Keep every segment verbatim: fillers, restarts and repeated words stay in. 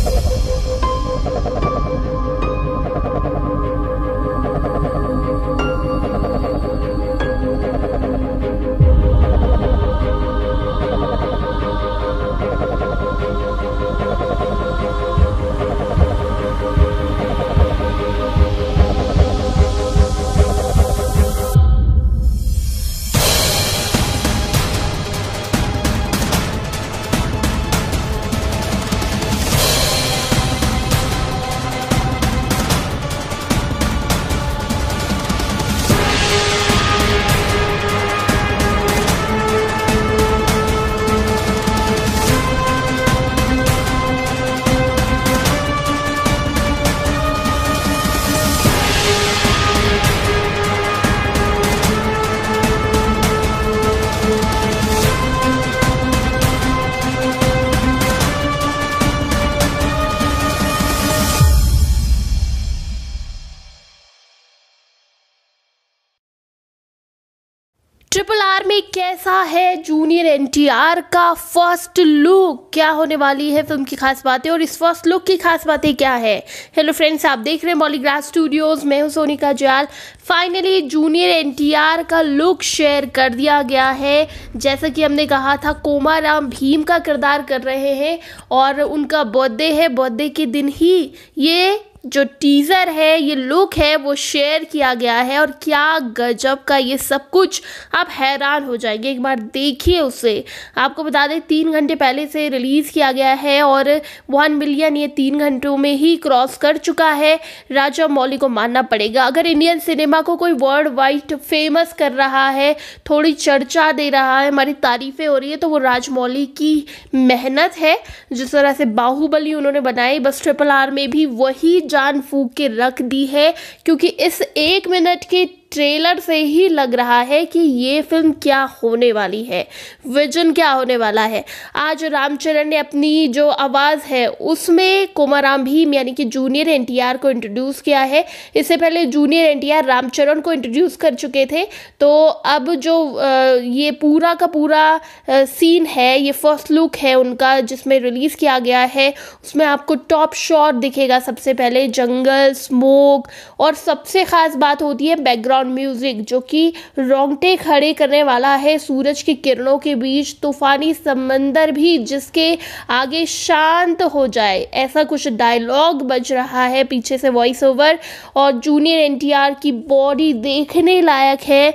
Triple R में कैसा है जूनियर एनटीआर का फर्स्ट लुक, क्या होने वाली है फिल्म की खास बातें और इस फर्स्ट लुक की खास बातें क्या है। हेलो फ्रेंड्स, आप देख रहे हैं मॉलीग्राफ स्टूडियोज, मैं हूं सोनिका जाल। फाइनली जूनियर एनटीआर का लुक शेयर कर दिया गया है। जैसा कि हमने कहा था, कोमाराम भीम का किरदार कर रहे हैं और उनका बर्थडे है। बर्थडे के दिन ही ये जो टीज़र है, ये लुक है, वो शेयर किया गया है और क्या गजब का ये सब कुछ, आप हैरान हो जाएंगे। एक बार देखिए उसे। आपको बता दें, तीन घंटे पहले से रिलीज़ किया गया है और वन मिलियन ये तीन घंटों में ही क्रॉस कर चुका है। राजा मौली को मानना पड़ेगा। अगर इंडियन सिनेमा को कोई वर्ल्ड वाइड फेमस कर रहा है, थोड़ी चर्चा दे रहा है, हमारी तारीफ़ें हो रही है, तो वो राजमौली की मेहनत है। जिस तरह से बाहुबली उन्होंने बनाई, बस ट्रिपल आर में भी वही जान फूंक के रख दी है, क्योंकि इस एक मिनट के ट्रेलर से ही लग रहा है कि ये फिल्म क्या होने वाली है, विजन क्या होने वाला है। आज रामचरण ने अपनी जो आवाज़ है उसमें कोमाराम भीम यानी कि जूनियर एनटीआर को इंट्रोड्यूस किया है। इससे पहले जूनियर एनटीआर रामचरण को इंट्रोड्यूस कर चुके थे। तो अब जो ये पूरा का पूरा सीन है, ये फर्स्ट लुक है उनका जिसमें रिलीज़ किया गया है, उसमें आपको टॉप शॉट दिखेगा। सबसे पहले जंगल, स्मोक और सबसे ख़ास बात होती है बैकग्राउंड म्यूजिक, जो कि रोंगटे खड़े करने वाला है। सूरज की किरणों के बीच तूफानी समंदर भी जिसके आगे शांत हो जाए, ऐसा कुछ डायलॉग बज रहा है पीछे से, वॉइस ओवर। और जूनियर एनटीआर की बॉडी देखने लायक है।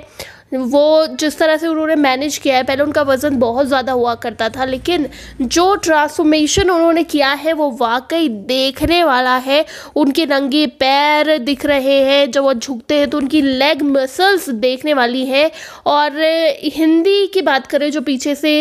वो जिस तरह से उन्होंने मैनेज किया है, पहले उनका वज़न बहुत ज़्यादा हुआ करता था, लेकिन जो ट्रांसफॉर्मेशन उन्होंने किया है वो वाकई देखने वाला है। उनके नंगे पैर दिख रहे हैं, जब वो झुकते हैं तो उनकी लेग मसल्स देखने वाली है। और हिंदी की बात करें, जो पीछे से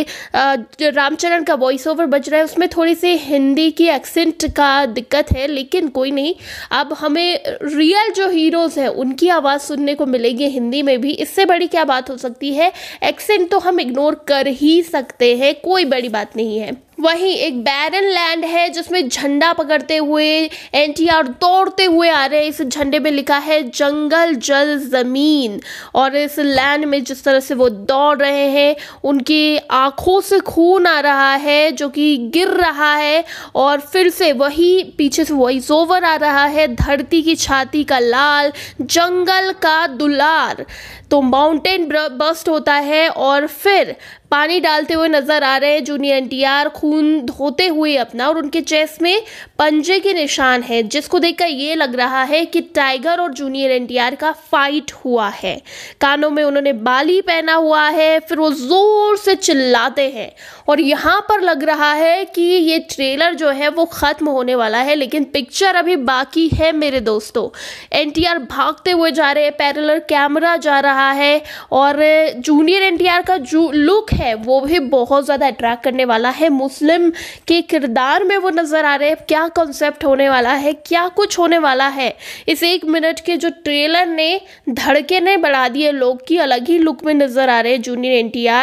जो रामचरण का वॉइस ओवर बज रहा है, उसमें थोड़ी सी हिंदी की एक्सेंट का दिक्कत है, लेकिन कोई नहीं, अब हमें रियल जो हीरोज़ हैं उनकी आवाज़ सुनने को मिलेगी हिंदी में भी। इससे बड़ी क्या बात हो सकती है। एक्सेंट तो हम इग्नोर कर ही सकते हैं, कोई बड़ी बात नहीं है। वहीं एक बैरन लैंड है जिसमें झंडा पकड़ते हुए एनटीआर दौड़ते हुए आ रहे हैं। इस झंडे में लिखा है जंगल जल जमीन। और इस लैंड में जिस तरह से वो दौड़ रहे हैं, उनकी आंखों से खून आ रहा है जो कि गिर रहा है। और फिर से वही पीछे से वॉइस ओवर आ रहा है, धरती की छाती का लाल, जंगल का दुलार। तो माउंटेन बस्ट होता है और फिर पानी डालते हुए नजर आ रहे हैं जूनियर एनटीआर, खून धोते हुए अपना, और उनके चेस्ट में पंजे के निशान है, जिसको देखकर ये लग रहा है कि टाइगर और जूनियर एनटीआर का फाइट हुआ है। कानों में उन्होंने बाली पहना हुआ है, फिर वो जोर से चिल्लाते हैं। और यहाँ पर लग रहा है कि ये ट्रेलर जो है वो खत्म होने वाला है, लेकिन पिक्चर अभी बाकी है मेरे दोस्तों। एनटीआर भागते हुए जा रहे हैं, पैरेलल कैमरा जा रहा है और जूनियर एनटीआर का जो लुक है वो भी बहुत ज़्यादा अट्रैक्ट करने वाला है। मुस्लिम के किरदार में वो नज़र आ रहे हैं। क्या कॉन्सेप्ट होने वाला है, क्या कुछ होने वाला है। इस एक मिनट के जो ट्रेलर ने धड़केने बढ़ा दिए लोग की, अलग ही लुक में नज़र आ रहे हैं जूनियर एनटीआर।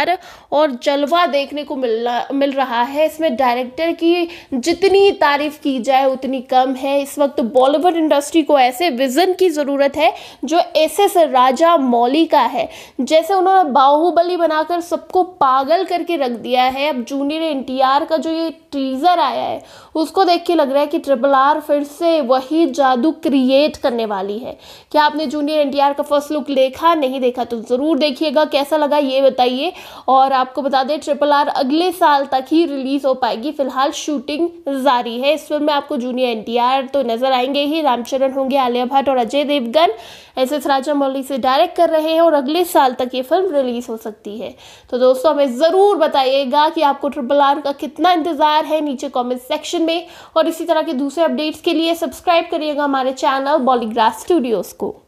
और जलवा देखने को मिल मिल रहा है। इसमें डायरेक्टर की जितनी तारीफ की जाए उतनी कम है। इस वक्त बॉलीवुड इंडस्ट्री को ऐसे विजन की ज़रूरत है जो एस एस राजा मौली का है। जैसे उन्होंने बाहुबली बनाकर सबको पागल करके रख दिया है, अब जूनियर एन टी आर का जो ये टीजर आया है उसको देख के लग रहा है कि ट्रिपल आर फिर से वही जादू क्रिएट करने वाली है। क्या आपने जूनियर एन टी आर का फर्स्ट लुक देखा? नहीं देखा तो ज़रूर देखिएगा, कैसा लगा ये बताइए। और आपको बता दें ट्रिपल आर अगले साल तक ही रिलीज हो पाएगी, फिलहाल शूटिंग जारी है। इस फिल्म में आपको जूनियर एन टी आर तो नजर आएंगे ही, रामचरण होंगे, आलिया भट्ट और अजय देवगन एस एस राजामौली से डायरेक्ट कर रहे हैं और अगले साल तक ये फिल्म रिलीज हो सकती है। तो दोस्तों हमें ज़रूर बताइएगा कि आपको ट्रिपल आर का कितना इंतज़ार है नीचे कमेंट सेक्शन में, और इसी तरह के दूसरे अपडेट्स के लिए सब्सक्राइब करिएगा हमारे चैनल बॉलीग्राफ स्टूडियोज़ को।